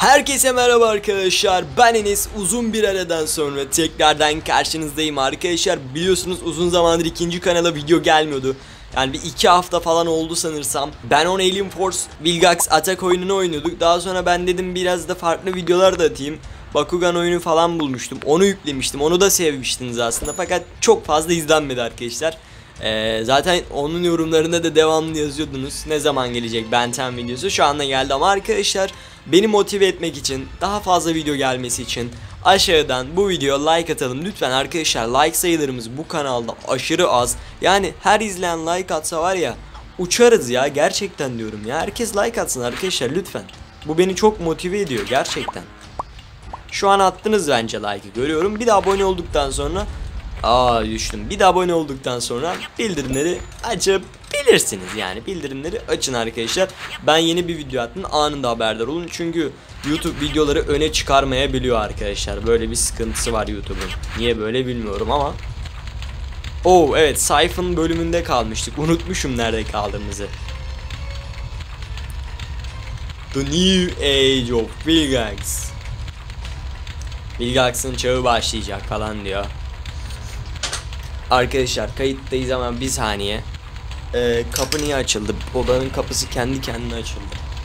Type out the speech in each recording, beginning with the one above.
Herkese merhaba arkadaşlar, ben Enes. Uzun bir aradan sonra tekrardan karşınızdayım arkadaşlar. Biliyorsunuz uzun zamandır ikinci kanala video gelmiyordu. Yani bir 2 hafta falan oldu sanırsam. Ben on Alien Force Vilgax Attack oyununu oynuyorduk. Daha sonra ben dedim biraz da farklı videolar da atayım. Bakugan oyunu falan bulmuştum, onu yüklemiştim, onu da sevmiştiniz aslında. Fakat çok fazla izlenmedi arkadaşlar. Zaten onun yorumlarında da devamlı yazıyordunuz, ne zaman gelecek Ben 10 videosu. Şu anda geldi ama arkadaşlar, beni motive etmek için, daha fazla video gelmesi için aşağıdan bu videoya like atalım lütfen arkadaşlar. Like sayılarımız bu kanalda aşırı az. Yani her izleyen like atsa var ya, uçarız ya, gerçekten diyorum ya. Herkes like atsın arkadaşlar lütfen. Bu beni çok motive ediyor gerçekten. Şu an attınız bence like'ı, görüyorum. Bir de abone olduktan sonra düştüm. Bir de abone olduktan sonra bildirimleri açabilirsiniz. Yani bildirimleri açın arkadaşlar. Ben yeni bir video attım, anında haberdar olun. Çünkü YouTube videoları öne çıkarmayabiliyor arkadaşlar. Böyle bir sıkıntısı var YouTube'un. Niye böyle bilmiyorum ama. Evet, Siphon bölümünde kalmıştık. Unutmuşum nerede kaldığımızı. The New Age of Vilgax. Vilgax'ın çağı başlayacak falan diyor. Arkadaşlar kayıttayız ama bir saniye. Kapı niye açıldı? Odanın kapısı kendi kendine açıldı.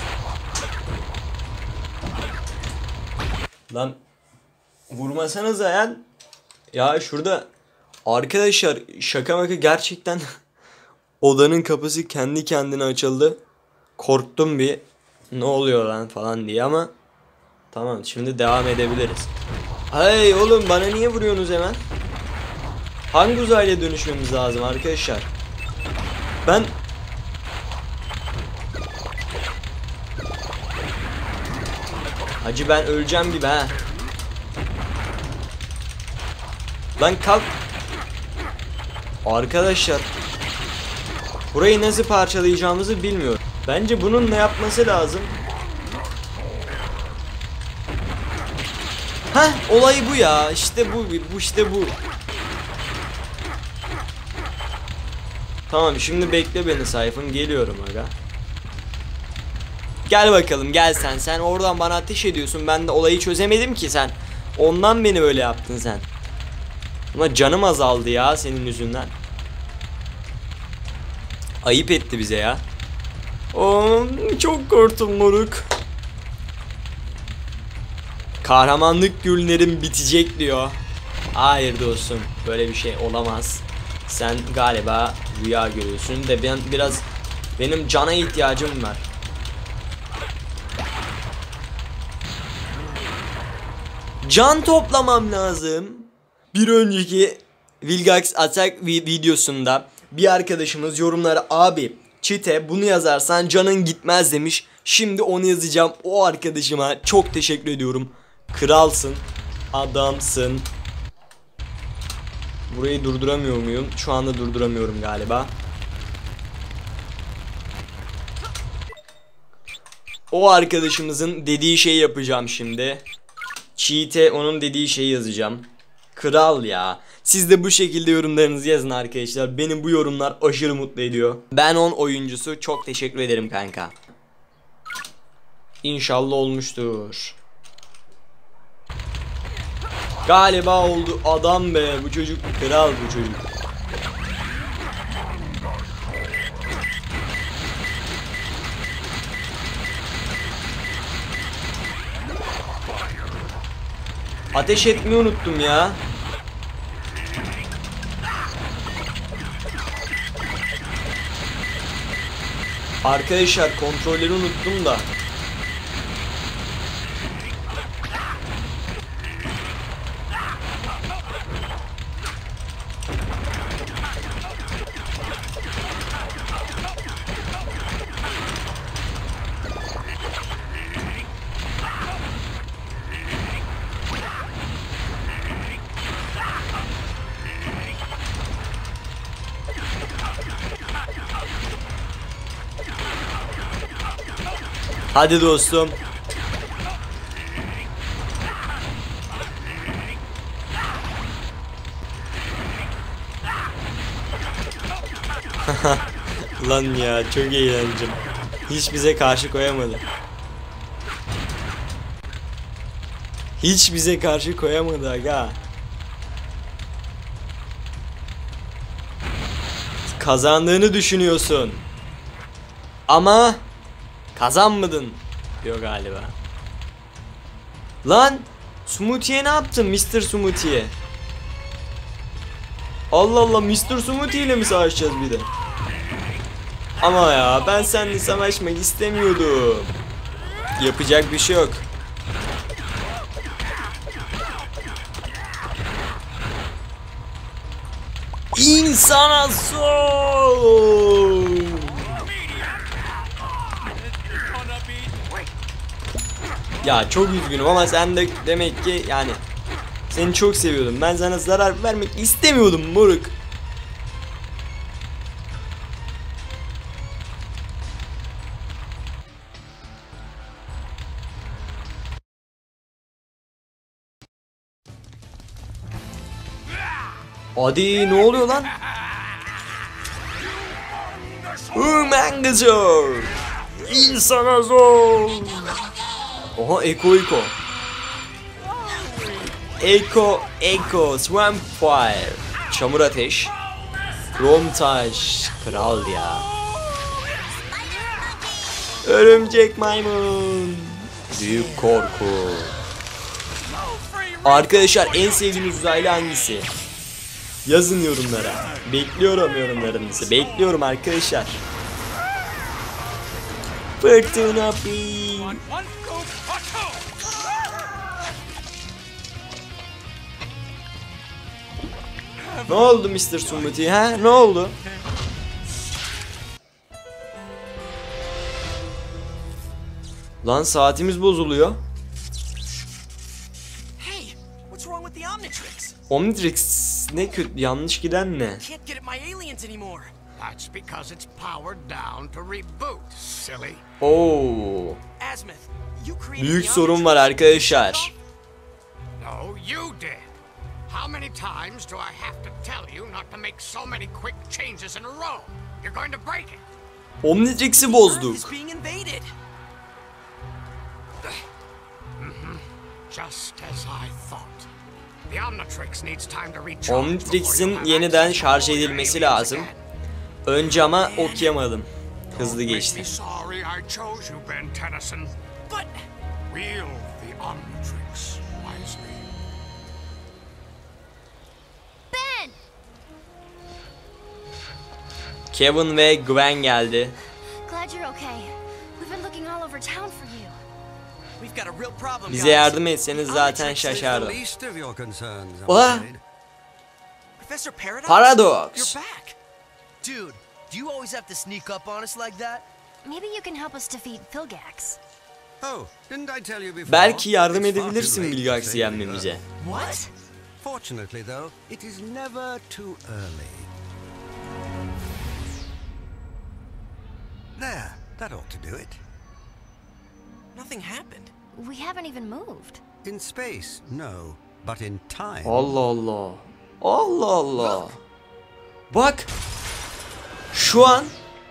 Lan vurmasanıza ya. Ya şurada arkadaşlar, şaka maka gerçekten odanın kapısı kendi kendine açıldı. Korktum bir, ne oluyor lan falan diye ama tamam, şimdi devam edebiliriz. Hey oğlum, bana niye vuruyorsunuz hemen? Hangi uzaylıya dönüşmemiz lazım arkadaşlar? Hacı ben öleceğim gibi ha. Lan kalk. Arkadaşlar, burayı nasıl parçalayacağımızı bilmiyorum. Bence bunun ne yapması lazım? Olay bu ya. İşte bu. Tamam, şimdi bekle beni Siphon, geliyorum aga. Gel bakalım, gel sen oradan bana ateş ediyorsun, ben de olayı çözemedim ki sen. Ondan beni öyle yaptın sen. Ama canım azaldı ya senin yüzünden. Ayıp etti bize ya. Çok korktum moruk. Kahramanlık günlerim bitecek diyor. Hayır dostum, böyle bir şey olamaz. Sen galiba rüya görüyorsun de benim cana ihtiyacım var. Can toplamam lazım. Bir önceki Vilgax Attack videosunda bir arkadaşımız yorumlara abi çite bunu yazarsan canın gitmez demiş. Şimdi onu yazacağım. O arkadaşıma çok teşekkür ediyorum. Kralsın, adamsın. Burayı durduramıyor muyum? Şu anda durduramıyorum galiba. O arkadaşımızın dediği şeyi yapacağım şimdi. Cheat'e onun dediği şeyi yazacağım. Kral ya. Siz de bu şekilde yorumlarınızı yazın arkadaşlar. Benim bu yorumlar aşırı mutlu ediyor. Ben 10 oyuncusu, çok teşekkür ederim kanka. İnşallah olmuştur. Galiba oldu. Adam be, bu çocuk kral, bu çocuk. Ateş etmeyi unuttum ya. Arkadaşlar kontrolleri unuttum da. Hadi dostum. Lan ya, çok eğlendim. Hiç bize karşı koyamadı. Hiç bize karşı koyamadı aga. Kazandığını düşünüyorsun. Ama kazanmadın diyor galiba. Lan Smoothie'ye ne yaptın Mr. Smoothie'ye? Allah Allah, Mr. Smoothie ile mi savaşacağız bir de? Ama ya ben seninle savaşmak istemiyordum. Yapacak bir şey yok. İnsana sol. Ya çok üzgünüm ama sen de demek ki yani seni çok seviyordum. Ben sana zarar vermek istemiyordum moruk. Hadi ne oluyor lan? Mangazor. İnsana zor. Oha Eko. Eko Swamp Fire. Çamur ateş. Krom taş. Kral ya. Örümcek maymun. Büyük korku. Arkadaşlar en sevdiğiniz uzaylı hangisi? Yazın yorumlara. Bekliyorum yorumlarınızı. Bekliyorum arkadaşlar. Fırtına Pi. Ne oldu Mr. Smoothie ha? Ne oldu? Lan saatimiz bozuluyor. Omnitrix ne kötü, yanlış giden ne? Oo. Büyük sorun var arkadaşlar. How many times do I have to tell you not to make so many quick changes in a row? You're going to break it. Omnitrix'i bozduk. Just as I thought. The Omnitrix needs time to recharge. Omnitrix'in yeniden şarj edilmesi lazım. Önce ama okuyamadım. Hızlı geçti. Sorry I chose you, Ben Tennyson. But wield the Omnitrix wisely. Ben! Kevin ve Gwen geldi. Glad you're okay. We've been looking all over town for you. We've got a real problem, Bize yardım etseniz zaten şaşardım. Oha! Professor Paradox. You're back. Dude, do you always have to sneak up on us like that? Maybe you can help us defeat Vilgax. Oh, didn't I tell you before? Belki yardım It's far edebilirsin too late to Vilgax'ı save yenmemize. What? Fortunately though, it is never too early. There, that ought to do it. Nothing happened. We haven't even moved. In space, no, but in time. Allah Allah. Allah Allah. Bak. Şu an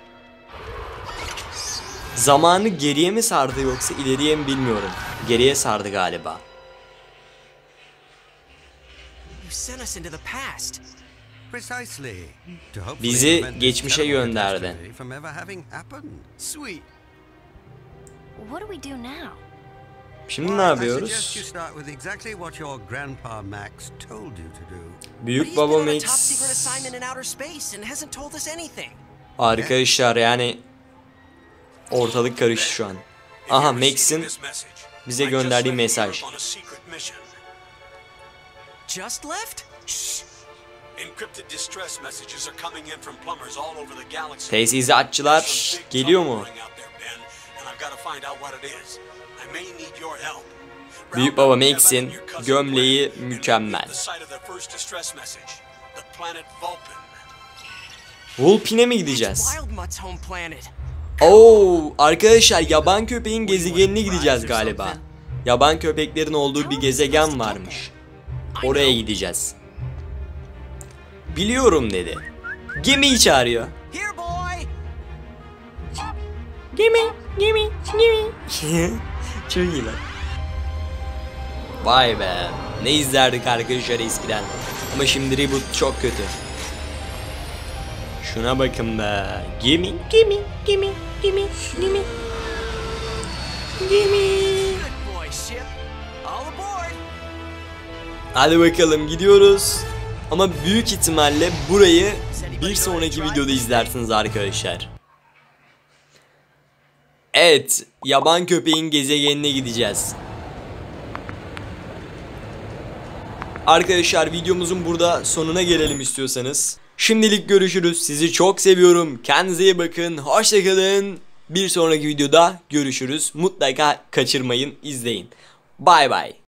zamanı geriye mi sardı yoksa ileriye mi bilmiyorum. Geriye sardı galiba. You sent us into the past. Precisely. To hopefully Bizi prevent this geçmişe terrible gönderdi. catastrophe from ever having happened. Sweet. What do we do now? Şimdi ne I suggest you yapıyoruz? start with exactly what your grandpa Max told you to do. Büyük He's baba been on a Max. top secret assignment in outer space and hasn't told us anything. Arkadaşlar yani ortalık karıştı şu an. Aha Max'in bize gönderdiği mesaj. Just left? Encrypted distress messages are coming in from plumbers all over the galaxy. Tesisatçılar geliyor mu? Büyük baba Max'in gömleği mükemmel. Vulpin'e mi gideceğiz? Wild Mutt's home planet. Oo, arkadaşlar yaban köpeğin gezegenine gideceğiz galiba. Yaban köpeklerin olduğu bir gezegen varmış. Oraya gideceğiz. Biliyorum dedi. Gemiyi çağırıyor. Here, boy. Gemi. Çok iyi lan. Vay be. Ne izlerdik arkadaşlar eskiden. Ama şimdi reboot çok kötü. Şuna bakın be. Gimme. Good boy, ship. All aboard. Hadi bakalım gidiyoruz. Ama büyük ihtimalle burayı bir sonraki videoda izlersiniz arkadaşlar. Evet, yaban köpeğin gezegenine gideceğiz. Arkadaşlar videomuzun burada sonuna gelelim istiyorsanız. Şimdilik görüşürüz. Sizi çok seviyorum. Kendinize iyi bakın. Hoşça kalın. Bir sonraki videoda görüşürüz. Mutlaka kaçırmayın, izleyin. Bay bay.